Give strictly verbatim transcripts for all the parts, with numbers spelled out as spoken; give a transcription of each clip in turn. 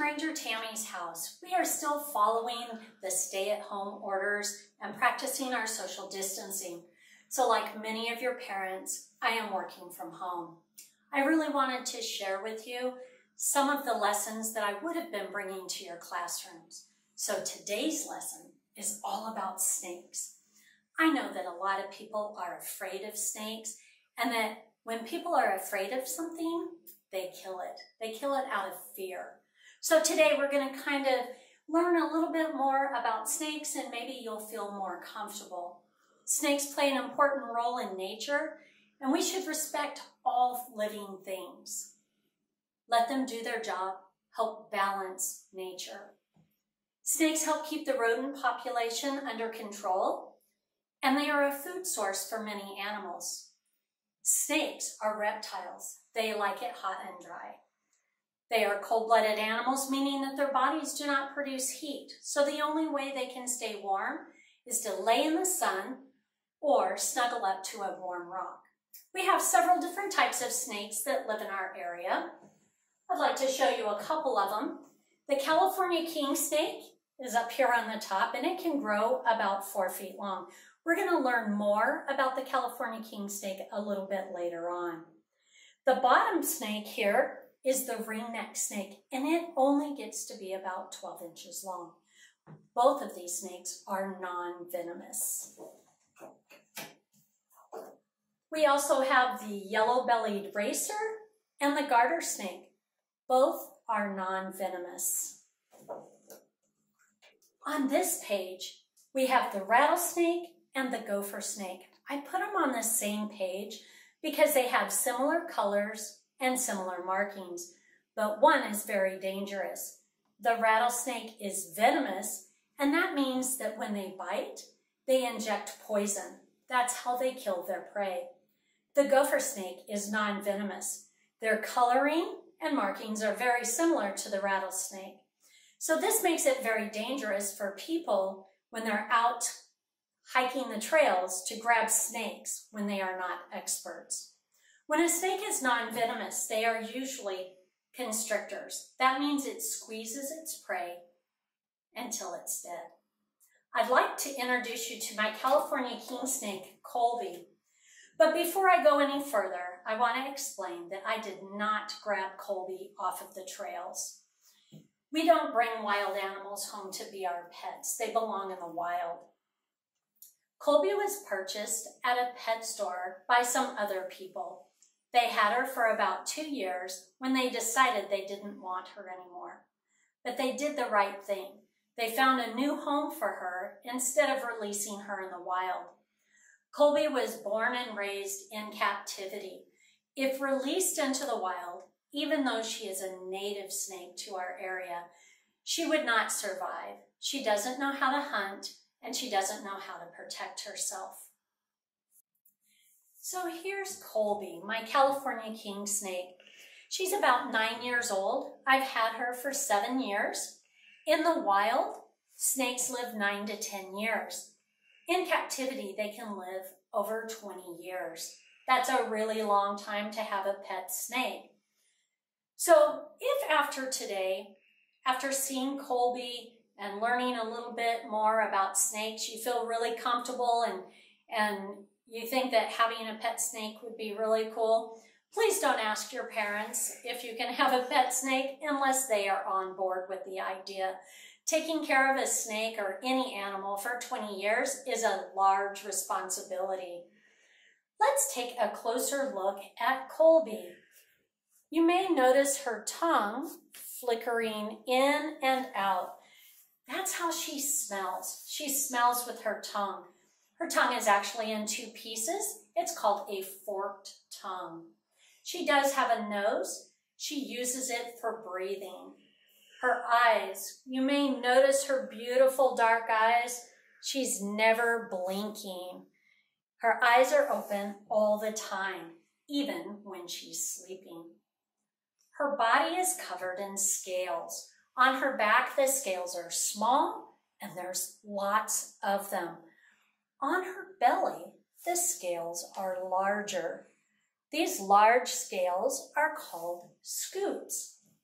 Ranger Tammy's house, we are still following the stay-at-home orders and practicing our social distancing. So like many of your parents, I am working from home. I really wanted to share with you some of the lessons that I would have been bringing to your classrooms. So today's lesson is all about snakes. I know that a lot of people are afraid of snakes, and that when people are afraid of something, they kill it. They kill it out of fear. So today we're going to kind of learn a little bit more about snakes, and maybe you'll feel more comfortable. Snakes play an important role in nature, and we should respect all living things. Let them do their job, help balance nature. Snakes help keep the rodent population under control, and they are a food source for many animals. Snakes are reptiles. They like it hot and dry. They are cold-blooded animals, meaning that their bodies do not produce heat. So the only way they can stay warm is to lay in the sun or snuggle up to a warm rock. We have several different types of snakes that live in our area. I'd like to show you a couple of them. The California king snake is up here on the top, and it can grow about four feet long. We're going to learn more about the California king snake a little bit later on. The bottom snake here is the ringneck snake, and it only gets to be about twelve inches long. Both of these snakes are non-venomous. We also have the yellow-bellied racer and the garter snake. Both are non-venomous. On this page, we have the rattlesnake and the gopher snake. I put them on the same page because they have similar colors and similar markings, but one is very dangerous. The rattlesnake is venomous, and that means that when they bite, they inject poison. That's how they kill their prey. The gopher snake is non-venomous. Their coloring and markings are very similar to the rattlesnake. So this makes it very dangerous for people when they're out hiking the trails to grab snakes when they are not experts. When a snake is non-venomous, they are usually constrictors. That means it squeezes its prey until it's dead. I'd like to introduce you to my California king snake, Colby. But before I go any further, I want to explain that I did not grab Colby off of the trails. We don't bring wild animals home to be our pets. They belong in the wild. Colby was purchased at a pet store by some other people. They had her for about two years when they decided they didn't want her anymore. But they did the right thing. They found a new home for her instead of releasing her in the wild. Colby was born and raised in captivity. If released into the wild, even though she is a native snake to our area, she would not survive. She doesn't know how to hunt, and she doesn't know how to protect herself. So here's Colby, my California king snake. She's about nine years old. I've had her for seven years. In the wild, snakes live nine to ten years. In captivity, they can live over twenty years. That's a really long time to have a pet snake. So if after today, after seeing Colby and learning a little bit more about snakes, you feel really comfortable and, and you think that having a pet snake would be really cool, please don't ask your parents if you can have a pet snake unless they are on board with the idea. Taking care of a snake or any animal for twenty years is a large responsibility. Let's take a closer look at Colby. You may notice her tongue flickering in and out. That's how she smells. She smells with her tongue. Her tongue is actually in two pieces. It's called a forked tongue. She does have a nose. She uses it for breathing. Her eyes, you may notice her beautiful dark eyes. She's never blinking. Her eyes are open all the time, even when she's sleeping. Her body is covered in scales. On her back, the scales are small, and there's lots of them. On her belly, the scales are larger. These large scales are called scutes.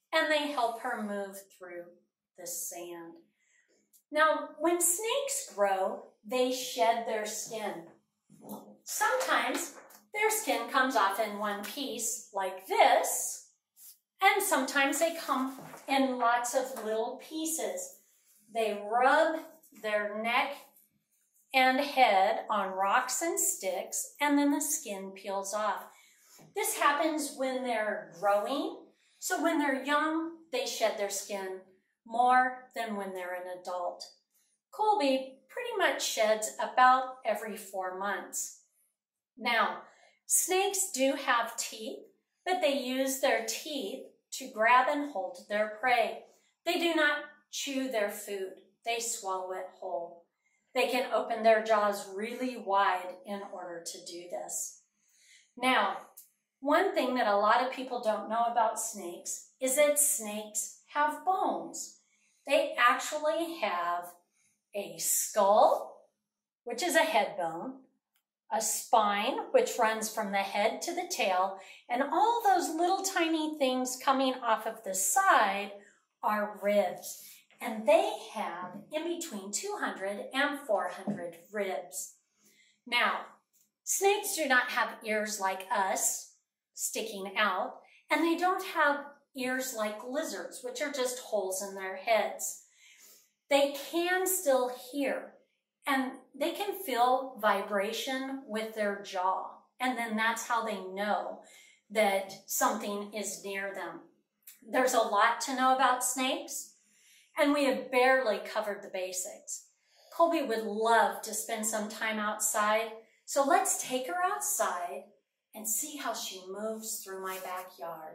and they help her move through the sand. Now, when snakes grow, they shed their skin. Sometimes their skin comes off in one piece like this, and sometimes they come in lots of little pieces. They rub their neck and head on rocks and sticks, and then the skin peels off. This happens when they're growing, so when they're young, they shed their skin more than when they're an adult. Colby pretty much sheds about every four months. Now, snakes do have teeth, but they use their teeth to grab and hold their prey. They do not chew their food. They swallow it whole. They can open their jaws really wide in order to do this. Now, one thing that a lot of people don't know about snakes is that snakes have bones. They actually have a skull, which is a head bone, a spine, which runs from the head to the tail, and all those little tiny things coming off of the side are ribs. And they have in between two hundred and four hundred ribs. Now, snakes do not have ears like us sticking out, and they don't have ears like lizards, which are just holes in their heads. They can still hear, and they can feel vibration with their jaw, and then that's how they know that something is near them. There's a lot to know about snakes, and we have barely covered the basics. Colby would love to spend some time outside, so let's take her outside and see how she moves through my backyard.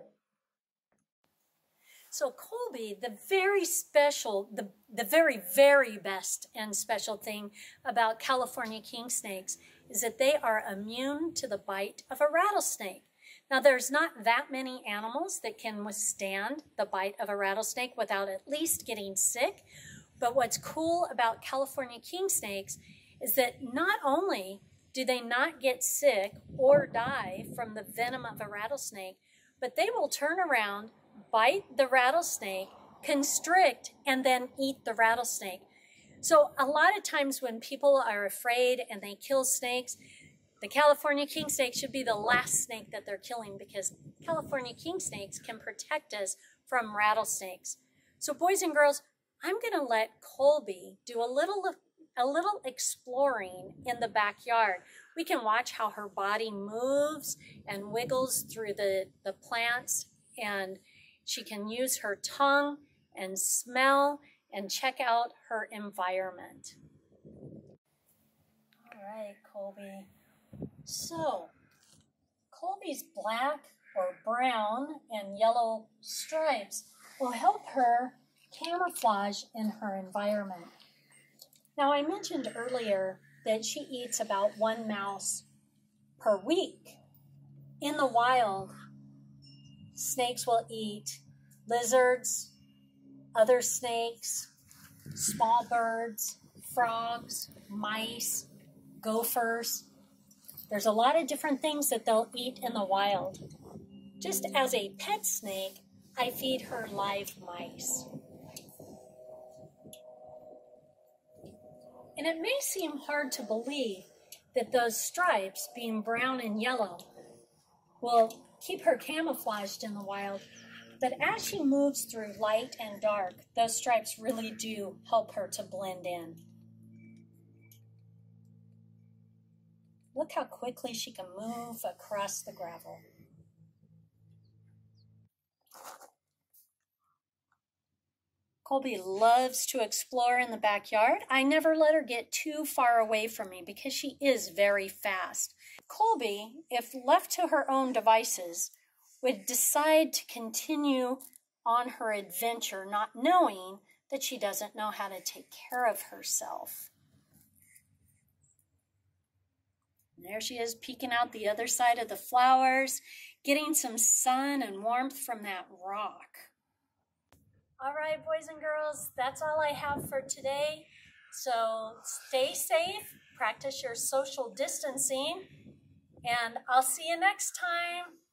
So Colby, the very special, the, the very, very best and special thing about California king snakes is that they are immune to the bite of a rattlesnake. Now, there's not that many animals that can withstand the bite of a rattlesnake without at least getting sick. But what's cool about California king snakes is that not only do they not get sick or die from the venom of a rattlesnake, but they will turn around, bite the rattlesnake, constrict, and then eat the rattlesnake. So a lot of times when people are afraid and they kill snakes, the California king snake should be the last snake that they're killing, because California king snakes can protect us from rattlesnakes. So boys and girls, I'm going to let Colby do a little a little exploring in the backyard. We can watch how her body moves and wiggles through the, the plants, and she can use her tongue and smell and check out her environment. All right, Colby. So, Colby's black or brown and yellow stripes will help her camouflage in her environment. Now, I mentioned earlier that she eats about one mouse per week. In the wild, snakes will eat lizards, other snakes, small birds, frogs, mice, gophers. There's a lot of different things that they'll eat in the wild. Just as a pet snake, I feed her live mice. And it may seem hard to believe that those stripes, being brown and yellow, will keep her camouflaged in the wild. But as she moves through light and dark, those stripes really do help her to blend in. Look how quickly she can move across the gravel. Colby loves to explore in the backyard. I never let her get too far away from me because she is very fast. Colby, if left to her own devices, would decide to continue on her adventure, not knowing that she doesn't know how to take care of herself. And there she is, peeking out the other side of the flowers, getting some sun and warmth from that rock. All right, boys and girls, that's all I have for today. So stay safe, practice your social distancing, and I'll see you next time.